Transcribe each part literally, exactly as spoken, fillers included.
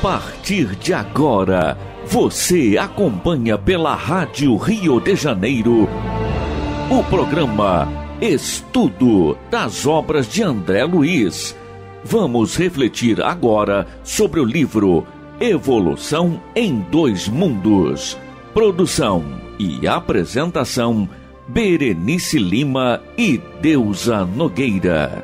partir de agora, você acompanha pela Rádio Rio de Janeiro o programa Estudo das Obras de André Luiz. Vamos refletir agora sobre o livro Evolução em Dois Mundos. Produção e apresentação, Berenice Lima e Deusa Nogueira.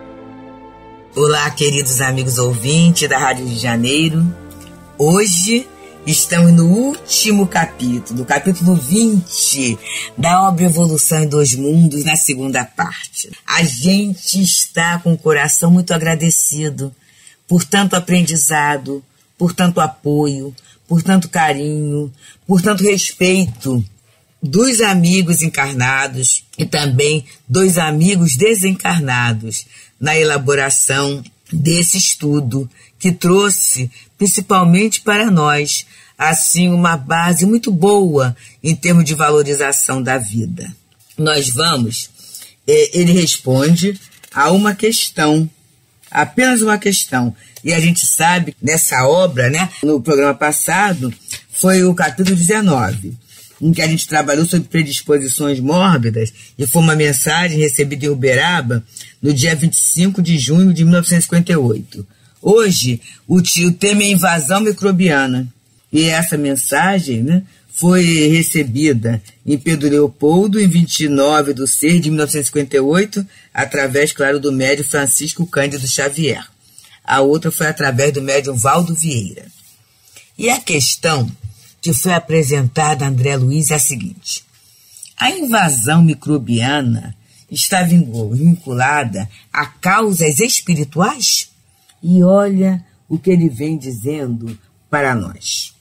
Olá, queridos amigos ouvintes da Rádio de Janeiro. Hoje estamos no último capítulo, capítulo vinte da obra Evolução em Dois Mundos, na segunda parte. A gente está com o coração muito agradecido por tanto aprendizado, por tanto apoio, por tanto carinho, por tanto respeito dos amigos encarnados e também dos amigos desencarnados na elaboração desse estudo que trouxe principalmente para nós assim uma base muito boa em termos de valorização da vida. Nós vamos, eh, ele responde a uma questão, apenas uma questão, e a gente sabe nessa obra, né, no programa passado foi o capítulo dezenove, em que a gente trabalhou sobre predisposições mórbidas, e foi uma mensagem recebida em Uberaba no dia vinte e cinco de junho de mil novecentos e cinquenta e oito. Hoje, o, o tema é invasão microbiana, e essa mensagem, né, foi recebida em Pedro Leopoldo, em vinte e nove de seis de mil novecentos e cinquenta e oito, através, claro, do médium Francisco Cândido Xavier. A outra foi através do médium Valdo Vieira. E a questão que foi apresentada a André Luiz é a seguinte: a invasão microbiana está vinculada a causas espirituais? E olha o que ele vem dizendo para nós.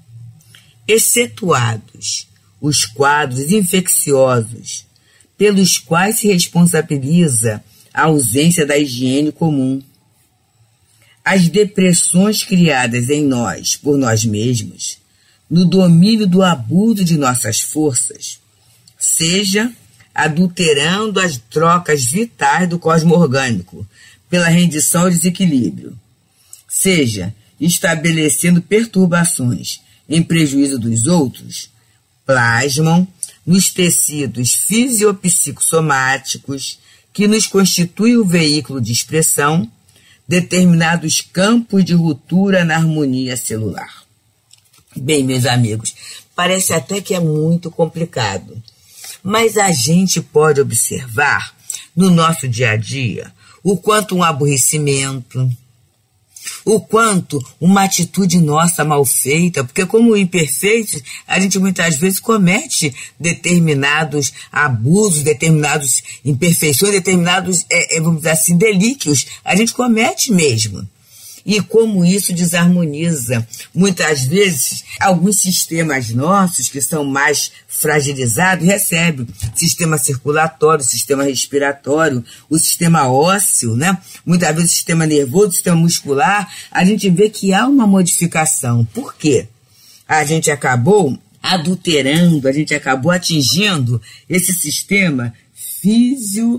Excetuados os quadros infecciosos pelos quais se responsabiliza a ausência da higiene comum, as depressões criadas em nós por nós mesmos, no domínio do abuso de nossas forças, seja adulterando as trocas vitais do cosmo orgânico pela rendição ao desequilíbrio, seja estabelecendo perturbações em prejuízo dos outros, plasmam nos tecidos fisiopsicossomáticos que nos constituem o veículo de expressão determinados campos de ruptura na harmonia celular. Bem, meus amigos, parece até que é muito complicado, mas a gente pode observar no nosso dia a dia o quanto um aborrecimento, o quanto uma atitude nossa mal feita, porque como imperfeitos, a gente muitas vezes comete determinados abusos, determinadas imperfeições, determinados, é, é, vamos dizer assim, delíquios, a gente comete mesmo. E como isso desarmoniza, muitas vezes, alguns sistemas nossos que são mais fragilizados recebem sistema circulatório, sistema respiratório, o sistema ósseo, né? Muitas vezes o sistema nervoso, o sistema muscular, a gente vê que há uma modificação. Por quê? A gente acabou adulterando, a gente acabou atingindo esse sistema físio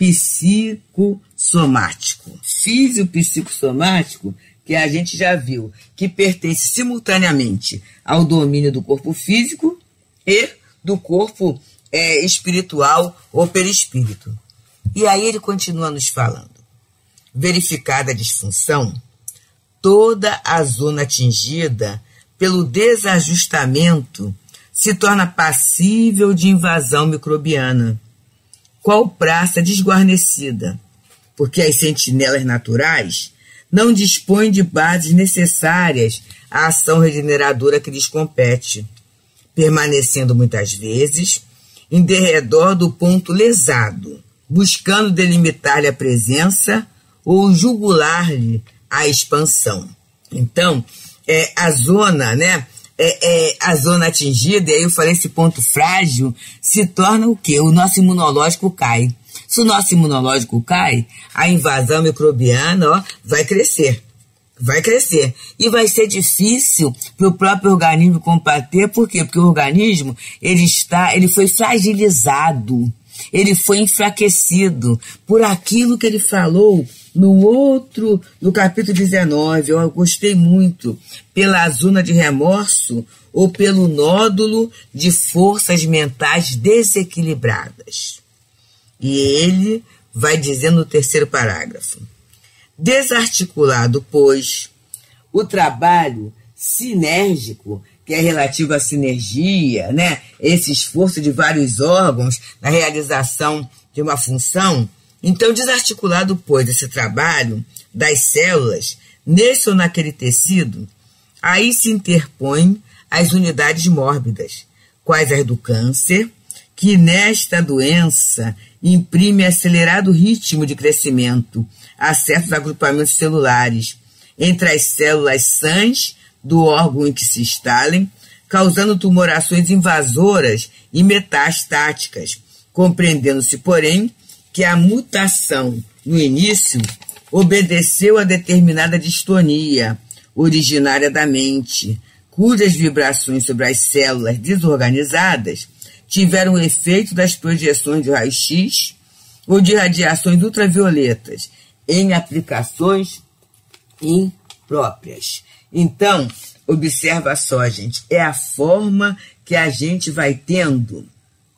psicossomático. Físio-psicossomático, que a gente já viu, que pertence simultaneamente ao domínio do corpo físico e do corpo é, espiritual ou perispírito. E aí ele continua nos falando. Verificada a disfunção, toda a zona atingida pelo desajustamento se torna passível de invasão microbiana. Qual praça desguarnecida, porque as sentinelas naturais não dispõem de bases necessárias à ação regeneradora que lhes compete, permanecendo muitas vezes em derredor do ponto lesado, buscando delimitar-lhe a presença ou jugular-lhe a expansão. Então, é, a zona, né? É, é, a zona atingida, e aí eu falei, esse ponto frágil, se torna o quê? O nosso imunológico cai. Se o nosso imunológico cai, a invasão microbiana, ó, vai crescer. Vai crescer. E vai ser difícil para o próprio organismo combater. Por quê? Porque o organismo, ele está, ele foi fragilizado. Ele foi enfraquecido por aquilo que ele falou No outro, no capítulo dezenove, eu gostei muito, pela zona de remorso ou pelo nódulo de forças mentais desequilibradas. E ele vai dizer no terceiro parágrafo: desarticulado, pois, o trabalho sinérgico, que é relativo à sinergia, né? Esse esforço de vários órgãos na realização de uma função. Então, desarticulado, pois, esse trabalho das células, nesse ou naquele tecido, aí se interpõem as unidades mórbidas, quais as do câncer, que nesta doença imprime acelerado ritmo de crescimento a certos agrupamentos celulares entre as células sãs do órgão em que se instalem, causando tumorações invasoras e metastáticas, compreendendo-se, porém, que a mutação no início obedeceu a determinada distonia originária da mente, cujas vibrações sobre as células desorganizadas tiveram o efeito das projeções de raio-x ou de radiações ultravioletas em aplicações impróprias. Então, observa só, gente, é a forma que a gente vai tendo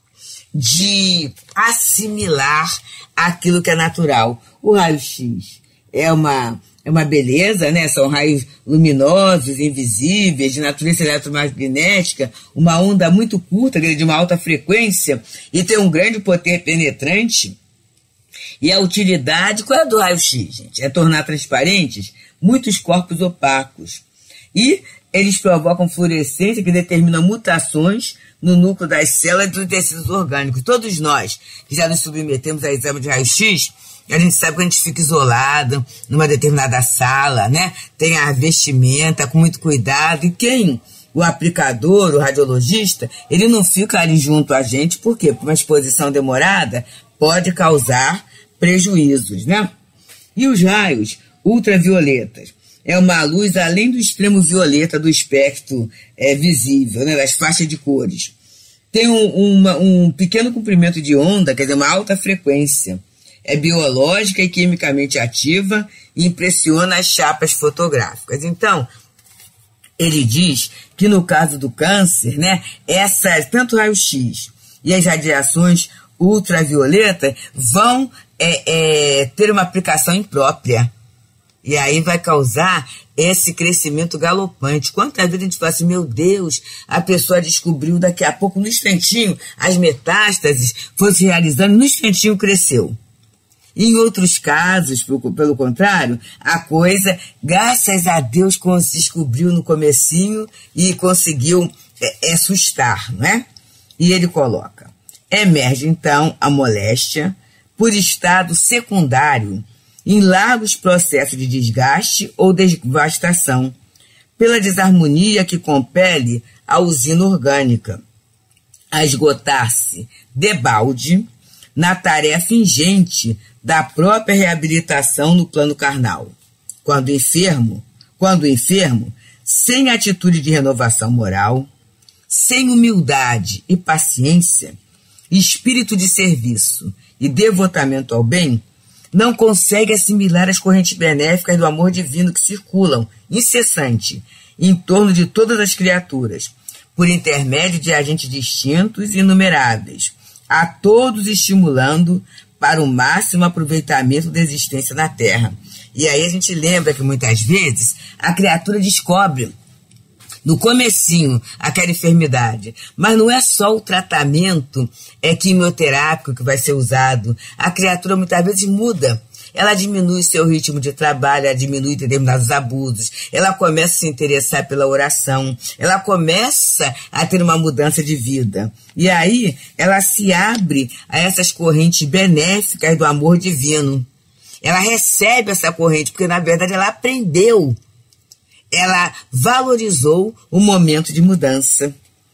de assimilar aquilo que é natural. O raio-x é uma, é uma beleza, né? São raios luminosos, invisíveis, de natureza eletromagnética, uma onda muito curta, de uma alta frequência, e tem um grande poder penetrante. E a utilidade, qual é a do raio-x, gente? É tornar transparentes muitos corpos opacos. E eles provocam fluorescência que determina mutações no núcleo das células e dos tecidos orgânicos. Todos nós que já nos submetemos a exame de raio-x, a gente sabe que a gente fica isolado numa determinada sala, né? Tem a vestimenta com muito cuidado. E quem, o aplicador, o radiologista, ele não fica ali junto a gente, por quê? Porque uma exposição demorada pode causar prejuízos, né? E os raios ultravioletas? É uma luz além do extremo violeta do espectro é, visível, né, das faixas de cores. Tem um, uma, um pequeno comprimento de onda, quer dizer, uma alta frequência. É biológica e quimicamente ativa e impressiona as chapas fotográficas. Então, ele diz que no caso do câncer, né, essa, tanto o raio-x e as radiações ultravioletas vão é, é, ter uma aplicação imprópria. E aí vai causar esse crescimento galopante. Quantas vezes a gente fala assim, meu Deus, a pessoa descobriu daqui a pouco, no instantinho, as metástases foram se realizando, no instantinho cresceu. E em outros casos, pelo contrário, a coisa, graças a Deus, se descobriu no comecinho e conseguiu é, assustar, não é? E ele coloca, emerge então a moléstia por estado secundário em largos processos de desgaste ou devastação, pela desarmonia que compele a usina orgânica a esgotar-se debalde na tarefa ingente da própria reabilitação no plano carnal. Quando enfermo, quando enfermo, sem atitude de renovação moral, sem humildade e paciência, espírito de serviço e devotamento ao bem, não consegue assimilar as correntes benéficas do amor divino que circulam, incessante, em torno de todas as criaturas, por intermédio de agentes distintos e inumeráveis, a todos estimulando para o máximo aproveitamento da existência na Terra. E aí a gente lembra que muitas vezes a criatura descobre no comecinho aquela enfermidade, mas não é só o tratamento é quimioterápico que vai ser usado. A criatura muitas vezes muda, ela diminui seu ritmo de trabalho, ela diminui determinados abusos, ela começa a se interessar pela oração, ela começa a ter uma mudança de vida. E aí ela se abre a essas correntes benéficas do amor divino. Ela recebe essa corrente, porque na verdade ela aprendeu. Ela valorizou o momento de mudança.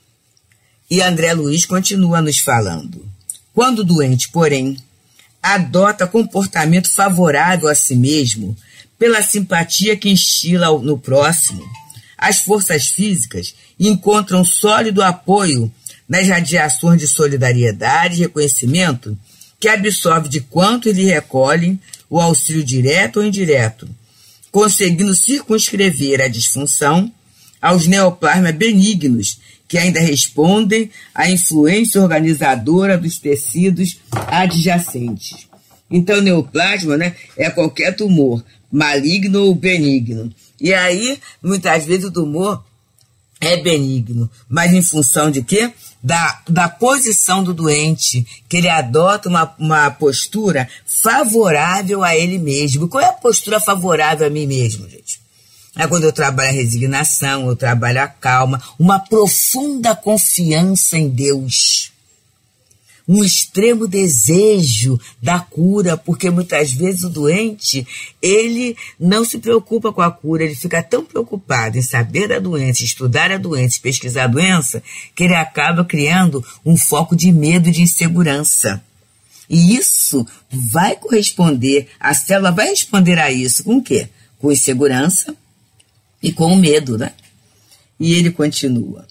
E André Luiz continua nos falando. Quando o doente, porém, adota comportamento favorável a si mesmo, pela simpatia que instila no próximo, as forças físicas encontram sólido apoio nas radiações de solidariedade e reconhecimento que absorve de quanto lhe recolhem o auxílio direto ou indireto, conseguindo circunscrever a disfunção aos neoplasmas benignos, que ainda respondem à influência organizadora dos tecidos adjacentes. Então, neoplasma, né, é qualquer tumor, maligno ou benigno. E aí, muitas vezes, o tumor é benigno, mas em função de quê? Da, da posição do doente, que ele adota uma, uma postura favorável a ele mesmo. Qual é a postura favorável a mim mesmo, gente? É quando eu trabalho a resignação, eu trabalho a calma, uma profunda confiança em Deus, um extremo desejo da cura, porque muitas vezes o doente, ele não se preocupa com a cura, ele fica tão preocupado em saber da doença, estudar a doença, pesquisar a doença, que ele acaba criando um foco de medo e de insegurança. E isso vai corresponder, a célula vai responder a isso com o quê? Com insegurança e com o medo, né? E ele continua.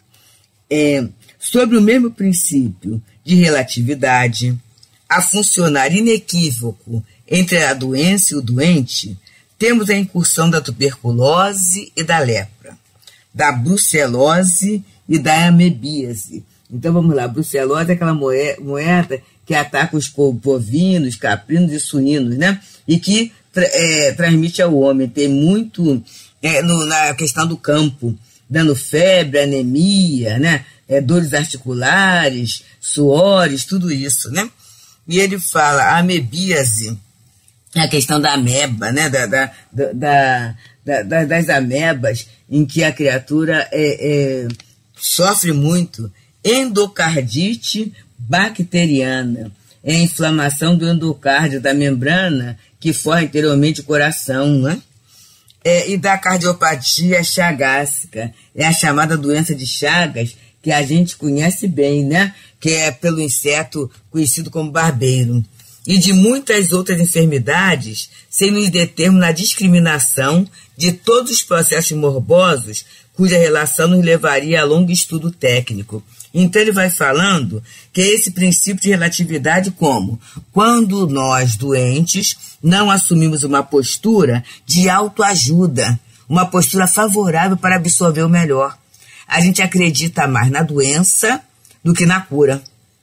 É, sobre o mesmo princípio de relatividade, a funcionar inequívoco entre a doença e o doente, temos a incursão da tuberculose e da lepra, da brucelose e da amebíase. Então vamos lá, brucelose é aquela moeda que ataca os bovinos, caprinos e suínos, né? E que é, transmite ao homem, tem muito é, no, na questão do campo, dando febre, anemia, né? É, dores articulares, suores, tudo isso, né? E ele fala, a amebíase, a questão da ameba, né? Da, da, da, da, da, das amebas, em que a criatura é, é, sofre muito, endocardite bacteriana, é a inflamação do endocárdio, da membrana que forra interiormente o coração, né? É, e da cardiopatia chagásica, é a chamada doença de Chagas, que a gente conhece bem, né? Que é pelo inseto conhecido como barbeiro. E de muitas outras enfermidades, sem nos determos na discriminação de todos os processos morbosos, cuja relação nos levaria a longo estudo técnico. Então ele vai falando que é esse princípio de relatividade como? Quando nós, doentes, não assumimos uma postura de autoajuda, uma postura favorável para absorver o melhor. A gente acredita mais na doença do que na cura.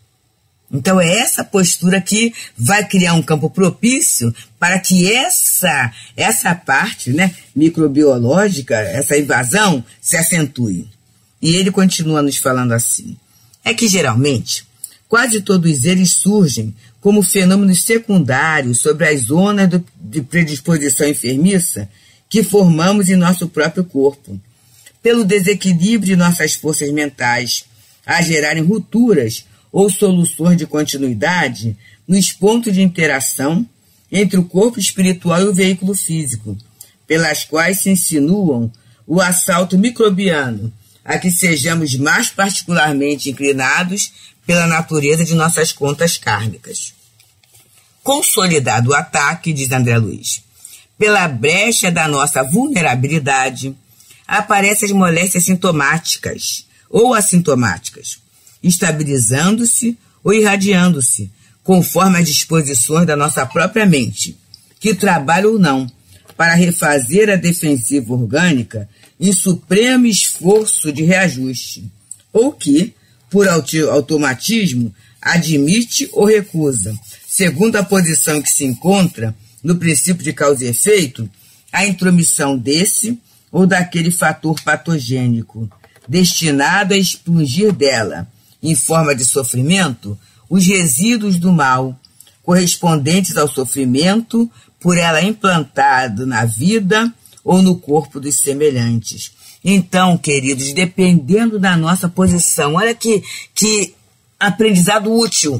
Então é essa postura que vai criar um campo propício para que essa, essa parte, né, microbiológica, essa invasão, se acentue. E ele continua nos falando assim. É que geralmente, quase todos eles surgem como fenômenos secundários sobre as zonas do, de predisposição enfermiça que formamos em nosso próprio corpo, pelo desequilíbrio de nossas forças mentais, a gerarem rupturas ou soluções de continuidade nos pontos de interação entre o corpo espiritual e o veículo físico, pelas quais se insinuam o assalto microbiano, a que sejamos mais particularmente inclinados pela natureza de nossas contas kármicas. Consolidado o ataque, diz André Luiz, pela brecha da nossa vulnerabilidade, aparecem as moléstias sintomáticas ou assintomáticas, estabilizando-se ou irradiando-se, conforme as disposições da nossa própria mente, que trabalha ou não, para refazer a defensiva orgânica em supremo esforço de reajuste, ou que, por automatismo, admite ou recusa, segundo a posição que se encontra no princípio de causa e efeito, a intromissão desse ou daquele fator patogênico, destinado a expungir dela, em forma de sofrimento, os resíduos do mal, correspondentes ao sofrimento por ela implantado na vida ou no corpo dos semelhantes. Então, queridos, dependendo da nossa posição, olha que, que aprendizado útil,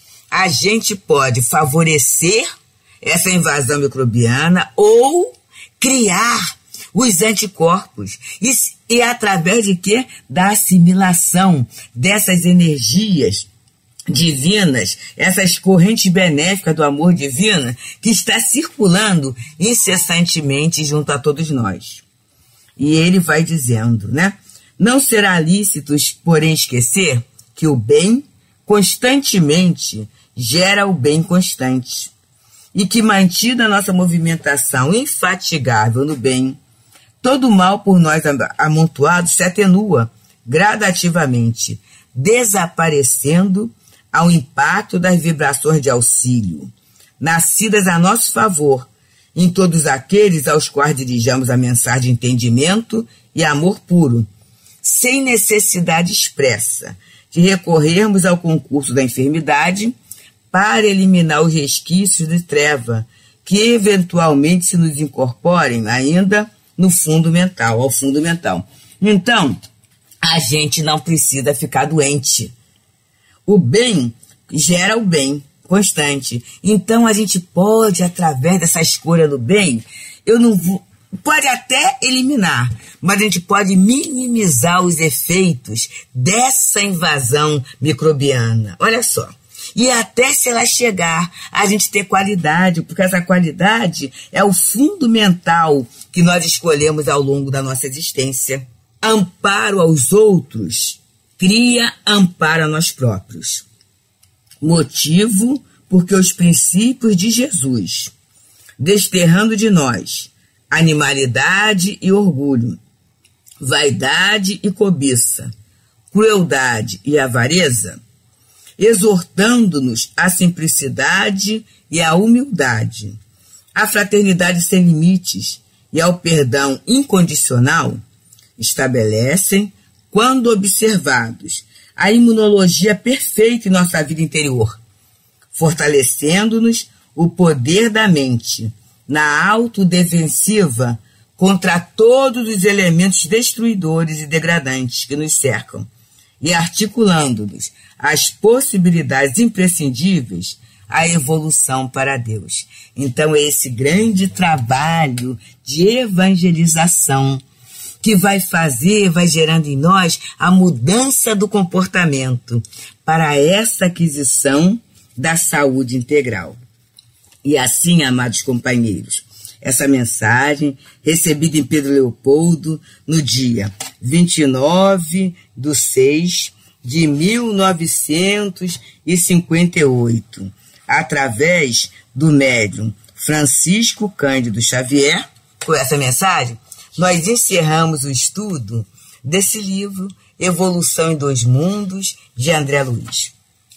a gente pode favorecer essa invasão microbiana ou criar os anticorpos. E, e através de quê? Da assimilação dessas energias divinas, essas correntes benéficas do amor divino que está circulando incessantemente junto a todos nós. E ele vai dizendo, né? Não será lícito, porém, esquecer que o bem constantemente gera o bem constante, e que, mantida a nossa movimentação infatigável no bem, todo o mal por nós amontoado se atenua gradativamente, desaparecendo ao impacto das vibrações de auxílio, nascidas a nosso favor, em todos aqueles aos quais dirijamos a mensagem de entendimento e amor puro, sem necessidade expressa de recorrermos ao concurso da enfermidade para eliminar os resquícios de treva que eventualmente se nos incorporem ainda no fundo mental, ao fundo mental. Então, a gente não precisa ficar doente. O bem gera o bem constante. Então, a gente pode, através dessa escolha do bem, eu não vou, pode até eliminar, mas a gente pode minimizar os efeitos dessa invasão microbiana. Olha só. E até se ela chegar, a gente ter qualidade, porque essa qualidade é o fundo mental que nós escolhemos ao longo da nossa existência. Amparo aos outros cria amparo a nós próprios. Motivo porque os princípios de Jesus, desterrando de nós animalidade e orgulho, vaidade e cobiça, crueldade e avareza, exortando-nos à simplicidade e à humildade, à fraternidade sem limites e ao perdão incondicional, estabelecem, quando observados, a imunologia perfeita em nossa vida interior, fortalecendo-nos o poder da mente na autodefensiva contra todos os elementos destruidores e degradantes que nos cercam, e articulando-nos as possibilidades imprescindíveis à evolução para Deus. Então, é esse grande trabalho de evangelização que vai fazer, vai gerando em nós a mudança do comportamento para essa aquisição da saúde integral. E assim, amados companheiros, essa mensagem, recebida em Pedro Leopoldo, no dia vinte e nove de seis de mil novecentos e cinquenta e oito, através do médium Francisco Cândido Xavier. Com essa mensagem, nós encerramos o estudo desse livro, Evolução em Dois Mundos, de André Luiz.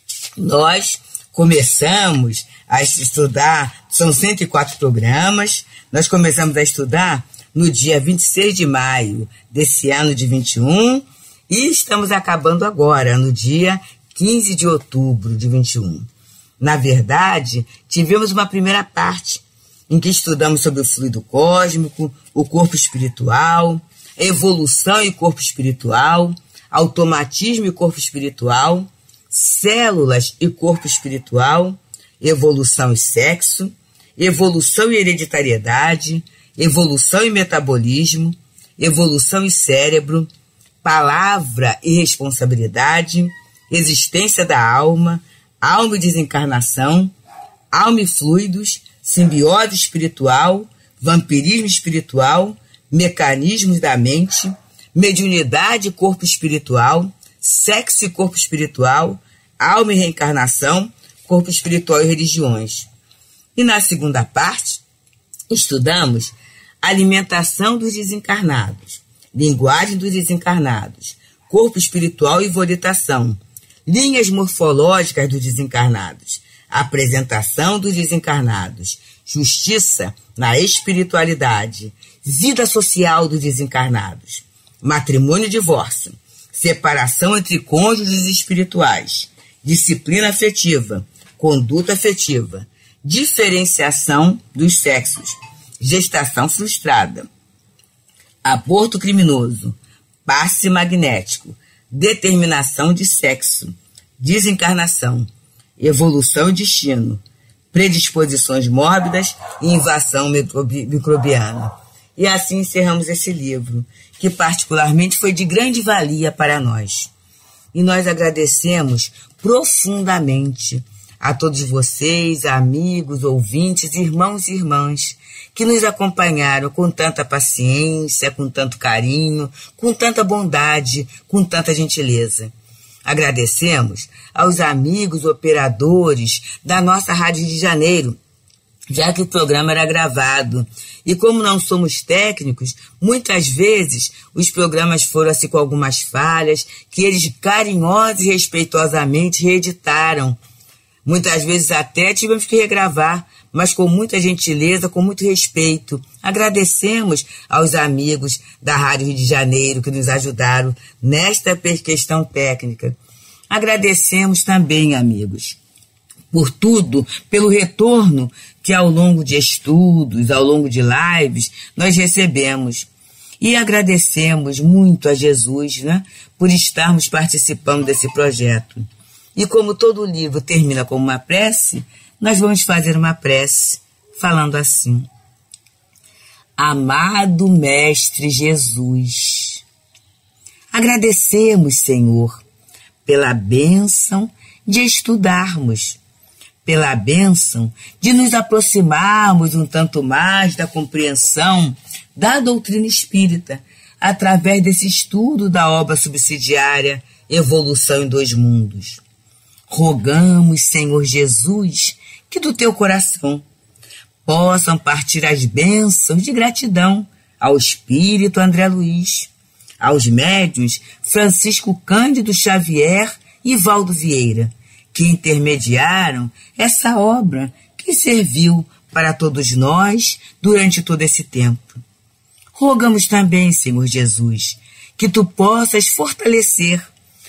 Nós começamos a estudar, são cento e quatro programas, nós começamos a estudar no dia vinte e seis de maio desse ano de vinte e um e estamos acabando agora, no dia quinze de outubro de vinte e um. Na verdade, tivemos uma primeira parte em que estudamos sobre o fluido cósmico, o corpo espiritual, evolução e corpo espiritual, automatismo e corpo espiritual, células e corpo espiritual, evolução e sexo, evolução e hereditariedade, evolução e metabolismo, evolução e cérebro, palavra e responsabilidade, existência da alma, alma e desencarnação, alma e fluidos, simbiose espiritual, vampirismo espiritual, mecanismos da mente, mediunidade e corpo espiritual, sexo e corpo espiritual, alma e reencarnação, corpo espiritual e religiões. E na segunda parte, estudamos alimentação dos desencarnados, linguagem dos desencarnados, corpo espiritual e volitação, linhas morfológicas dos desencarnados, apresentação dos desencarnados, justiça na espiritualidade, vida social dos desencarnados, matrimônio e divórcio, separação entre cônjuges espirituais, disciplina afetiva, conduta afetiva, diferenciação dos sexos, gestação frustrada, aborto criminoso, passe magnético, determinação de sexo, desencarnação, evolução e destino, predisposições mórbidas e invasão microbi- microbiana. E assim encerramos esse livro, que particularmente foi de grande valia para nós. E nós agradecemos profundamente a todos vocês, amigos, ouvintes, irmãos e irmãs, que nos acompanharam com tanta paciência, com tanto carinho, com tanta bondade, com tanta gentileza. Agradecemos aos amigos operadores da nossa Rádio Rio de Janeiro, já que o programa era gravado. E como não somos técnicos, muitas vezes os programas foram assim com algumas falhas, que eles carinhosos e respeitosamente reeditaram. Muitas vezes até tivemos que regravar, mas com muita gentileza, com muito respeito. Agradecemos aos amigos da Rádio Rio de Janeiro que nos ajudaram nesta questão técnica. Agradecemos também, amigos, por tudo, pelo retorno que ao longo de estudos, ao longo de lives, nós recebemos. E agradecemos muito a Jesus, né, por estarmos participando desse projeto. E como todo livro termina com uma prece, nós vamos fazer uma prece falando assim: Amado Mestre Jesus, agradecemos, Senhor, pela bênção de estudarmos, pela bênção de nos aproximarmos um tanto mais da compreensão da doutrina espírita, através desse estudo da obra subsidiária Evolução em Dois Mundos. Rogamos, Senhor Jesus, que do teu coração possam partir as bênçãos de gratidão ao Espírito André Luiz, aos médiuns Francisco Cândido Xavier e Valdo Vieira, que intermediaram essa obra que serviu para todos nós durante todo esse tempo. Rogamos também, Senhor Jesus, que tu possas fortalecer,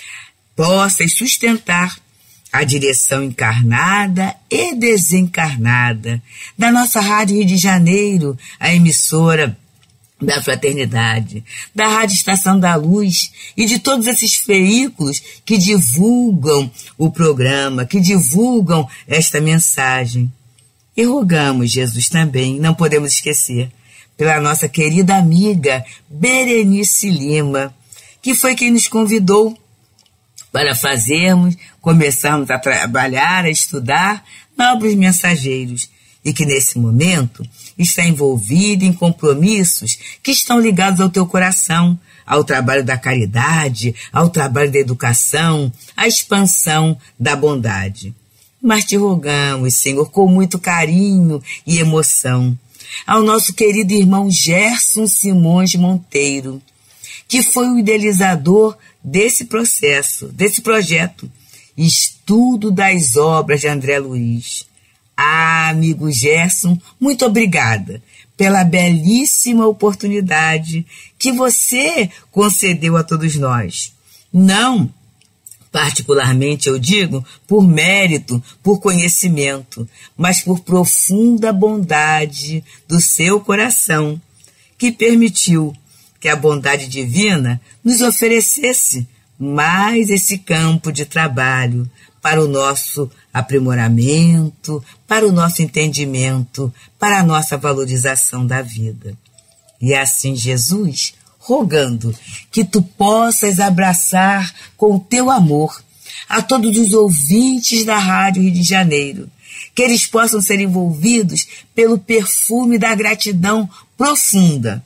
possas sustentar a direção encarnada e desencarnada da nossa Rádio Rio de Janeiro, a emissora da Fraternidade, da Rádio Estação da Luz e de todos esses veículos que divulgam o programa, que divulgam esta mensagem. E rogamos, Jesus, também, não podemos esquecer, pela nossa querida amiga Berenice Lima, que foi quem nos convidou para fazermos, começarmos a trabalhar, a estudar na obra Os Mensageiros, e que nesse momento está envolvida em compromissos que estão ligados ao teu coração, ao trabalho da caridade, ao trabalho da educação, à expansão da bondade. Mas te rogamos, Senhor, com muito carinho e emoção, ao nosso querido irmão Gerson Simões Monteiro, que foi o idealizador desse processo, desse projeto, Estudo das Obras de André Luiz. Ah, amigo Gerson, muito obrigada pela belíssima oportunidade que você concedeu a todos nós. Não, particularmente eu digo, por mérito, por conhecimento, mas por profunda bondade do seu coração, que permitiu que a bondade divina nos oferecesse mais esse campo de trabalho para o nosso aprimoramento, para o nosso entendimento, para a nossa valorização da vida. E assim, Jesus, rogando que tu possas abraçar com o teu amor a todos os ouvintes da Rádio Rio de Janeiro, que eles possam ser envolvidos pelo perfume da gratidão profunda.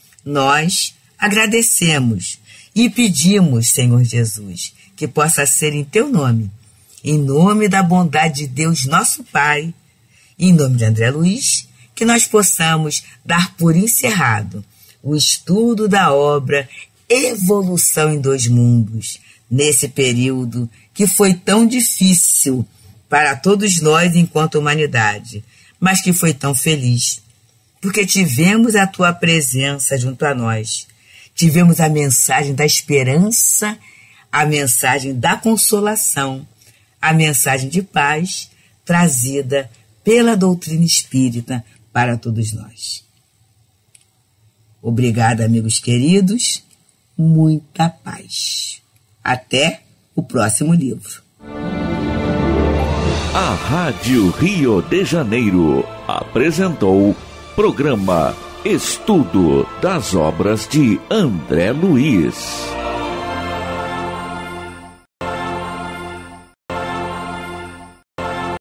Nós agradecemos e pedimos, Senhor Jesus, que possa ser em teu nome, em nome da bondade de Deus, nosso Pai, e em nome de André Luiz, que nós possamos dar por encerrado o estudo da obra Evolução em Dois Mundos, nesse período que foi tão difícil para todos nós enquanto humanidade, mas que foi tão feliz, porque tivemos a tua presença junto a nós, tivemos a mensagem da esperança, a mensagem da consolação, a mensagem de paz trazida pela doutrina espírita para todos nós. Obrigada, amigos queridos, muita paz. Até o próximo livro. A Rádio Rio de Janeiro apresentou programa Estudo das Obras de André Luiz.